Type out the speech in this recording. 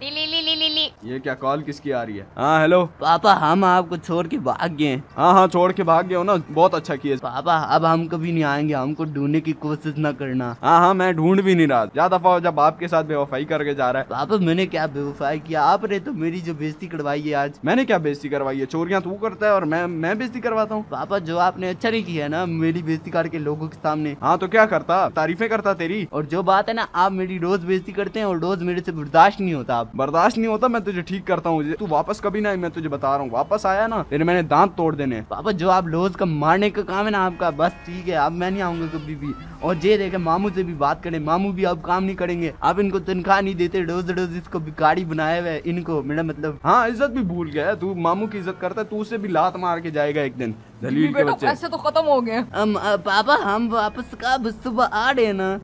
ली। ये क्या कॉल किसकी आ रही है? हाँ हेलो पापा हम आपको छोड़ के भाग गए। हाँ हाँ छोड़ के भाग गए हो ना, बहुत अच्छा किया। पापा अब हम कभी नहीं आएंगे, हमको ढूंढने की कोशिश न करना। हाँ हाँ मैं ढूंढ भी नहीं रहा, ज्यादा दफा जब आपके साथ बेवफाई करके जा रहा है। पापा मैंने क्या बेवफाई किया? आपने तो मेरी जो बेइज्जती करवाई है आज। मैंने क्या बेइज्जती करवाई है? चोरियां तू करता है और मैं बेइज्जती करवाता हूँ? पापा जो आपने अच्छा नहीं किया ना मेरी बेइज्जती करके लोगों के सामने। हाँ तो क्या करता, तारीफें करता तेरी। और जो बात है ना, आप मेरी रोज बेइज्जती करते हैं और रोज मेरे से बर्दाश्त नहीं होता। आप बर्दाश्त नहीं होता, मैं तुझे ठीक करता हूँ। तू वापस कभी ना, मैं तुझे बता रहा हूँ, वापस आया ना तेरे मैंने दांत तोड़ देने। पापा जो आप रोज का मारने का काम है ना आपका, बस ठीक है, अब मैं नहीं आऊंगा कभी भी। और ये देखे मामू से भी बात करें, मामू भी अब काम नहीं करेंगे। आप इनको तनख्वाह नहीं देते, रोज रोज इसको भिखारी बनाए हुए इनको, मेरा मतलब। हाँ इज्जत भी भूल गया है तू, मामू की इज्जत करता है तू, उसे भी लात मार के जाएगा एक दिन, दलील के बेटा बच्चे। पैसे तो खत्म हो गए। पापा हम वापस कब सुबह आ रहे हैं ना?